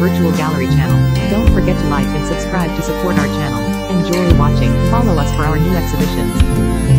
virtual gallery channel. Don't forget to like and subscribe to support our channel. Enjoy watching. Follow us for our new exhibitions.